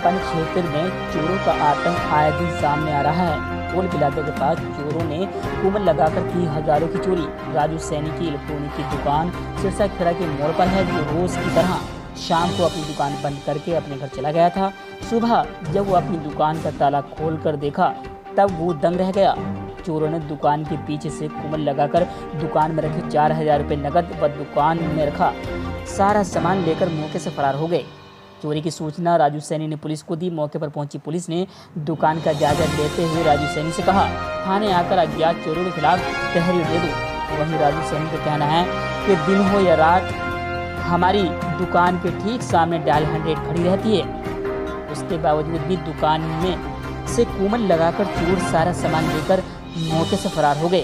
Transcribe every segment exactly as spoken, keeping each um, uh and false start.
संपन्न क्षेत्र में चोरों का आतंक आए दिन सामने आ रहा है। टोल प्लाजा के पास चोरों ने कुमन लगाकर की हजारों की चोरी। राजू सैनी की इलेक्ट्रॉनिक की दुकान सिरसा खेड़ा के मोड़ पर है, जो रोज की तरह शाम को अपनी दुकान बंद करके अपने घर चला गया था। सुबह जब वो अपनी दुकान का ताला खोल कर देखा तब वो दंग रह गया। चोरों ने दुकान के पीछे से कुमन लगाकर दुकान में रखे चार हजार रुपये नकद व दुकान में रखा सारा सामान लेकर मौके से फरार हो गए। चोरी की सूचना राजू सैनी ने पुलिस को दी। मौके पर पहुंची पुलिस ने दुकान का जायजा लेते हुए राजू सैनी से कहा, थाने आकर अज्ञात चोरों के खिलाफ तहरीर दे दो। वहीं राजू सैनी का कहना है कि दिन हो या रात हमारी दुकान के ठीक सामने डायल हंड्रेड खड़ी रहती है। उसके बावजूद भी दुकान में से कुमन लगाकर चोर सारा सामान लेकर मौके से फरार हो गए।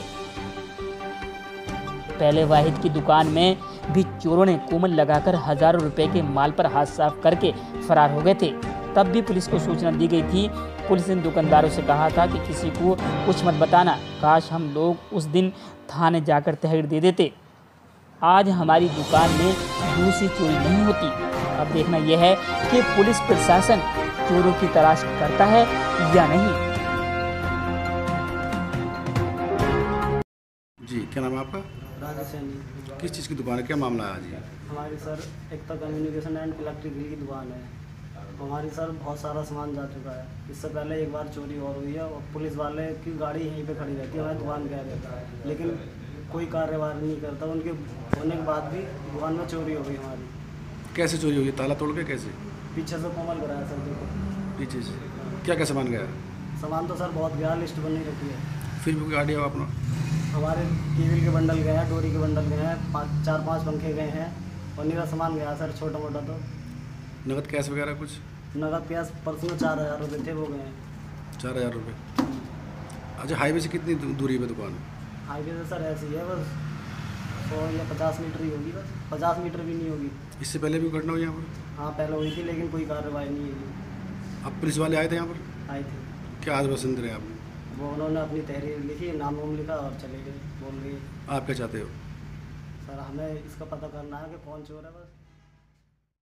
पहले वाहिद की दुकान में भी चोरों ने कुमन लगाकर हजारों रुपए के माल पर हाथ साफ करके फरार हो गए थे। तब भी पुलिस को सूचना दी गई थी। पुलिस ने दुकानदारों से कहा था कि किसी को कुछ मत बताना। काश हम लोग उस दिन थाने जाकर तहरीर दे देते, आज हमारी दुकान में दूसरी चोरी नहीं होती। अब देखना यह है कि पुलिस प्रशासन चोरों की तलाश करता है या नहीं। जी, क्या नाम है आपका? राजू सैनी। किस चीज़ की दुकान है, क्या मामला है आज? हमारी सर एक तो कम्युनिकेशन एंड इलेक्ट्रिक बिल की दुकान है। हमारी सर बहुत सारा सामान जा चुका है। इससे पहले एक बार चोरी और हुई है और पुलिस वाले की गाड़ी यहीं पे खड़ी रहती है, हमारी दुकान के आगे, लेकिन कोई कार्यवाही नहीं करता। उनके होने के बाद भी दुकान में चोरी हो गई हमारी। कैसे चोरी हुई? ताला तोड़ के कैसे? पीछे से कोमल कराया सर, देखो पीछे से। क्या क्या सामान गया? सामान तो सर बहुत गया, लिस्ट बनी रखी है। फिर भी गाड़ी है अपना? हमारे केबल के बंडल गए हैं, डोरी के बंडल गए हैं, पाँच चार पाँच पंखे गए हैं और नीरा सामान गया सर, छोटा मोटा। तो नगद कैश वगैरह कुछ? नगद कैश पर्सनल चार हज़ार रुपये थे, वो गए हैं। चार हज़ार रुपये। अच्छा, हाईवे से कितनी दूरी पे दुकान है? हाईवे से सर ऐसी है, बस सौ या पचास मीटर ही होगी, बस पचास मीटर भी नहीं होगी। इससे पहले भी घटना हुई यहाँ पर? हाँ पहले हुई थी, लेकिन कोई कार्रवाई नहीं हुई। अब पुलिस वाले आए थे यहाँ पर? आई थी। क्या आश्वासन दे रहे हैं आपने? वो उन्होंने अपनी तहरीर लिखी, नाम वाम लिखा और चले गए, बोल गए। आप क्या चाहते हो? सर हमें इसका पता करना है कि कौन चोर है बस।